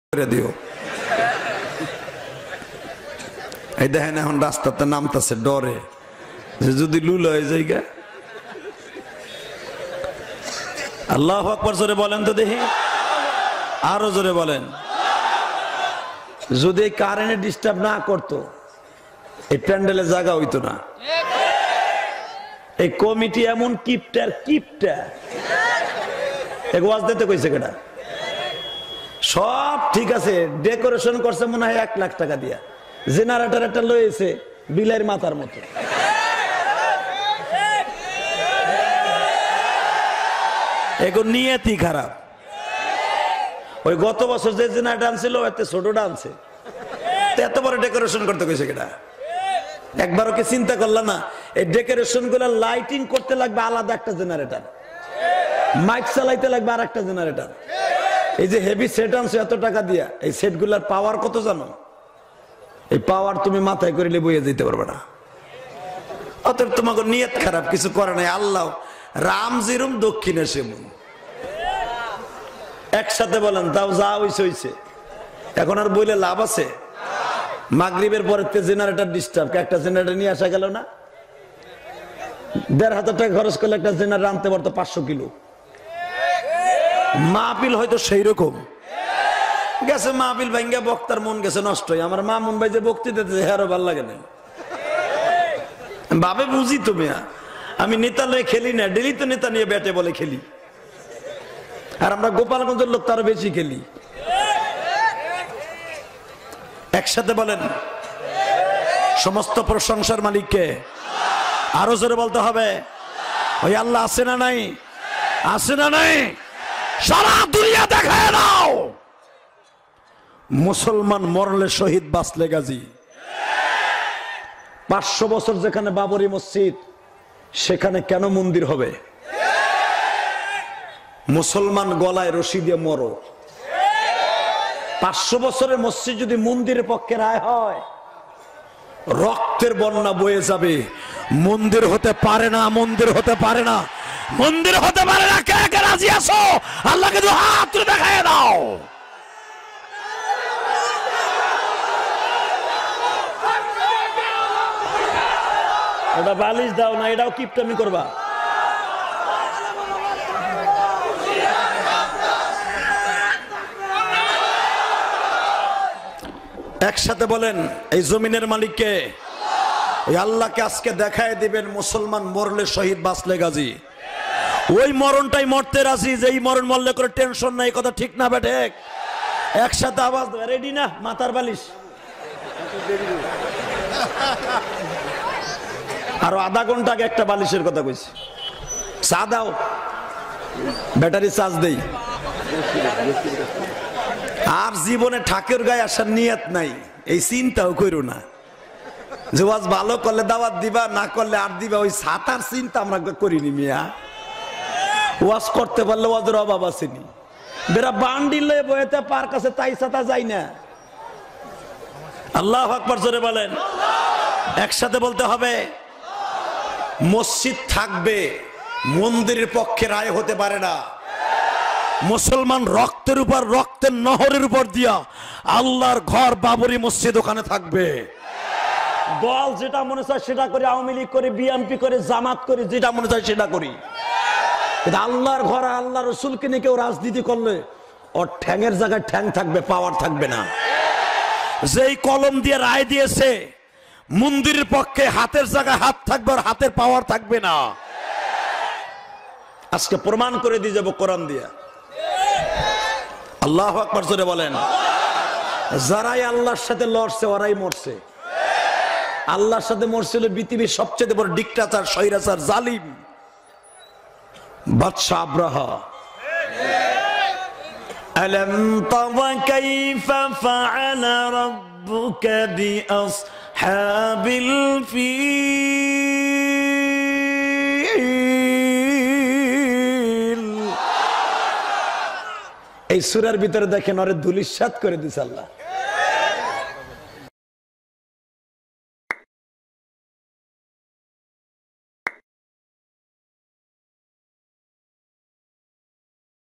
করে দিও। এই দেখেন এখন রাস্তাতে নামতেছে ডরে যে যদি লুল হয়ে যায় গা। আল্লাহু আকবার জোরে বলেন তো দেখি, আরো জোরে বলেন। যদি এই কারেন্টে ডিস্টার্ব না করতো এই প্যান্ডেলে জায়গা হইতো না। এই কমিটি এমন কিপটা এক ওয়াজ দিতে কইছে কেডা? সব ঠিক আছে, ডেকোরেশন করছে মনে হয় 1 লাখ টাকা দিয়া, জেনারেটর একটা লয়েছে বিলের মাথার মতো। এখন নিয়তি খারাপ। ওই গত বছর যে জেনারেটর আনছিল এত ছোটটা আনছে, এত বড় ডেকোরেশন করতে কইছে কেডা? একবারও কি চিন্তা করলা না এই ডেকোরেশন গুলা লাইটিং করতে লাগবে আলাদা একটা জেনারেটর, মাইক চালাইতে লাগবে আর একটা জেনারেটর। এই যে হেভি সেট আনছো এত টাকা দিয়া, এই সেট গুলার পাওয়ার কত জানো? এই পাওয়ার তুমি মাথায় করিলে বইয়ে যেতে পারবে না। অতএব তোমাকে নিয়ত খারাপ, কিছু করে নাই। আল্লাহ রাম যেরম দক্ষিণে সেমন। একসাথে বলেন তাও যা হইছে হইছে, এখন আর বইলে লাভ আছে? মাগরিবের পরে জেনারেটর ডিস্টার্ব, একটা জেনারেটর নিয়ে আসা গেল না? 1,500 টাকা খরচ করলে একটা জেনারেটর আনতে পারতো 500 কিলো। মাহফিল হয়তো সেই রকম গেছে, মাহফিল ভাঙ্গা বক্তার মন গেছে নষ্ট। আমার মা মন ভাই যে বক্তৃতা দিতে আরো ভালো লাগে না বাবে বুঝি তুমি। আমি নেতা লয়ে খেলি না, ডেলি তো নেতা নিয়ে ব্যাটে বলে খেলি, আর আমরা গোপালগঞ্জের লোক তারও বেশি খেলি। একসাথে বলেন সমস্ত প্রশংসার মালিককে। আরো জোরে বলতে হবে ওই আল্লাহ আছে না নাই? আছে না নাই? সারা দুনিয়া দেখায় দাও মুসলমান মরলে শহীদ বাঁচলে গাজী। 500 বছর যেখানে বাবরি মসজিদ, সেখানে কেন মন্দির হবে? মুসলমান গলায় রশি দিয়ে মরো। 500 বছরের মসজিদ যদি মন্দিরের পক্ষে রায় হয়, রক্তের বন্যা বয়ে যাবে। মন্দির হতে পারে না, মন্দির হতে পারে না, মন্দির হতে পারে না। কে কে রাজি আছো? আল্লাহকে তো হাত তুলে দেখায় দাও। ওটা বালিশ দাও না, এটাও কিপটামি করবা। একসাথে বলেন এই জমিনের মালিককে। এই আল্লাহকে আজকে দেখায় দিবেন মুসলমান মরলে শহীদ বাঁচলে গাজী। ওই মরণটাই মরতে রাজি, যে এই মরণ মরলে করে টেনশন নাই। কথা ঠিক না বেঠে? একসাথে আওয়াজ রেডি না? মাথার বালিশ আরো আধা ঘন্টা আগে একটা বালিশের কথা কইছি। চা দাও, ব্যাটারি চার্জ দেই। আর জীবনে ঠাকুর গায়ে আসার নিয়ত নাই, এই চিন্তাও করো না যে ওয়াজ ভালো করলে দাওয়াত দিবা, না করলে আর দিবা। ওই ছাতার চিন্তা আমরা করিনি মিয়া। ওয়াজ করতে পারলে ওয়াজের অভাব আসেনি। বেরা বান্ডিলে বইতে পার কাছে তাই ছাতা যায় না। আল্লাহু আকবার জোরে বলেন। একসাথে বলতে হবে মসজিদ থাকবে, মন্দিরের পক্ষে রায় হতে পারে না। মুসলমান রক্তের উপর, রক্তের নহরের উপর দিয়া আল্লাহর ঘর বাবরি মসজিদ ওখানে থাকবে। দল যেটা মনে চায় সেটা করি, আওয়ামী লীগ করি, বিএনপি করে, জামাত করি, যেটা মনে চায় সেটা করি। কিন্তু আল্লাহর ঘর, আল্লাহ রসুলকে নিয়ে কেউ রাজনীতি করলে ওর ঠ্যাংয়ের জায়গায় ঠ্যাং থাকবে, পাওয়ার থাকবে না। যেই কলম দিয়ে রায় দিয়েছে মন্দিরের পক্ষে, হাতের জায়গায় হাত থাকবে, আর হাতের পাওয়ার থাকবে না। আজকে প্রমাণ করে দিয়ে যাবো কোরআন দিয়া। আল্লাহু আকবার জোরে বলেন। যারাই আল্লাহর সাথে লড়ছে ওরাই মরছে। আল্লাহর সাথে মরছিল পৃথিবীর সবচেয়ে বড় ডিক্টেটর, স্বৈরাচার, জালিম বাদশা আব্রাহা। আলাম তারা কাইফা ফাআলা রাব্বুকা বিআসহাবিল ফিল। এই সূরার ভিতরে দেখেন ওরে ধুলিসাৎ করে দিয়েছে আল্লাহ।